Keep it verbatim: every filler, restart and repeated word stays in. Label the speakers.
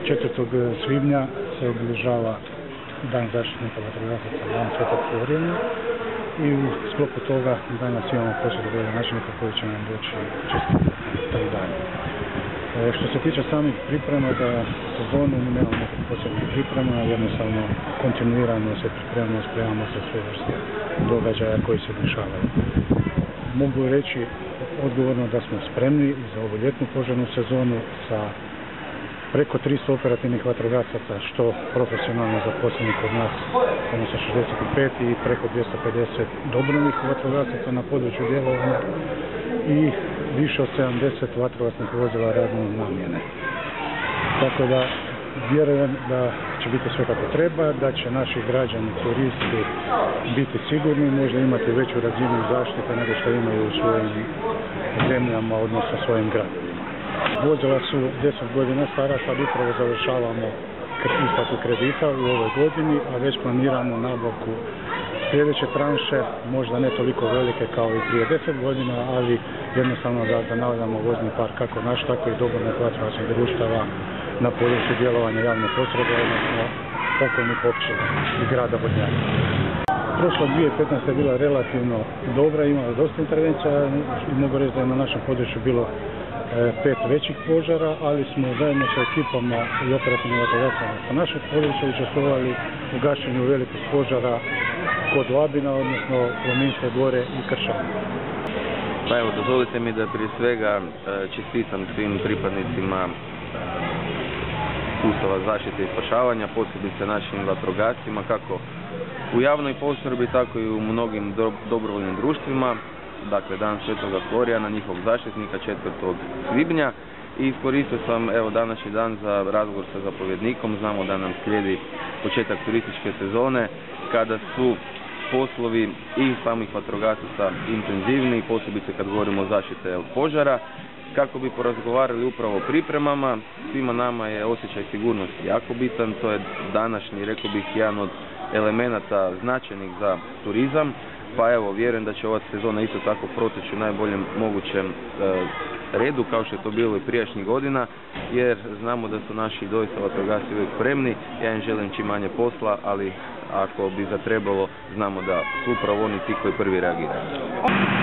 Speaker 1: četvrtog svibnja se obilježava Dan zaštitnika vatrogasaca, Dan Svetog Florijana i u sklopu toga danas imamo posjetu gradonačelnika koji će nam doći čestitati taj dan. E, što se tiče samih priprema za sezonu, mi nemamo nekog posebnih priprema, jednostavno kontinuirano se pripremamo, spremamo se sve vrste događaja koji se dešavaju. Mogu reći odgovorno da smo spremni za ovu ljetnu požarnu sezonu sa preko tristo operativnih vatrogasaca, što profesionalno zaposlenih kod nas, odnosno šezdeset pet i preko dvjesto pedeset dobrovoljnih vatrogasaca na području djelovanja i više od sedamdeset vatrogasnih vozila radne namjene. Tako da vjerujem da će biti sve kako treba, da će naši građani, turisti biti sigurni, možda imati veću razinu zaštite nego što imaju u svojim zemljama, odnosno svojim gradovima. Vozila su deset godina stara, sad upravo završavamo isplatu kredita u ovoj godini, a već planiramo nabavku sljedeće tranše, možda ne toliko velike kao i prije deset godina, ali jednostavno da zanavljamo vozni park kako naš, tako i dobrovoljnih vatrogasnih društava na području djelovanja javne postrojbe, odnosno okolnih općina i grada Vodnjaka. Prošla dvije tisuće petnaesta je bila relativno dobra, imala dosta intervencija i mogu reći da je na našem području bilo e, pet većih požara, ali smo zajedno sa ekipama i operativnim vatrogascima sa našeg područja učestvovali u gašenju velikih požara kod Labina, odnosno Plominske gore i Kršana.
Speaker 2: Pa evo, dozvolite mi da prije svega čestitam svim pripadnicima sustava zaštite i spašavanja, posebice našim vatrogascima, kako u javnoj postrojbi, tako i u mnogim dobrovoljnim društvima. Dakle, Dan Svetoga Florijana, njihovog zaštitnika, četvrtog svibnja. I iskoristio sam evo današnji dan za razgovor sa zapovjednikom. Znamo da nam slijedi početak turističke sezone, kada su poslovi i samih vatrogasaca intenzivni, posebice kad govorimo o zaštite od požara. Kako bi porazgovarali upravo o pripremama, svima nama je osjećaj sigurnosti jako bitan, to je današnji, rekao bih, jedan od elemenata značajnih za turizam, pa evo, vjerujem da će ova sezona isto tako proteći u najboljem mogućem e, redu, kao što je to bilo i prijašnjih godina, jer znamo da su naši doista vatrogasci uvijek spremni. Ja im želim čim manje posla, ali ako bi zatrebalo, znamo da su upravo oni ti koji prvi reagiraju.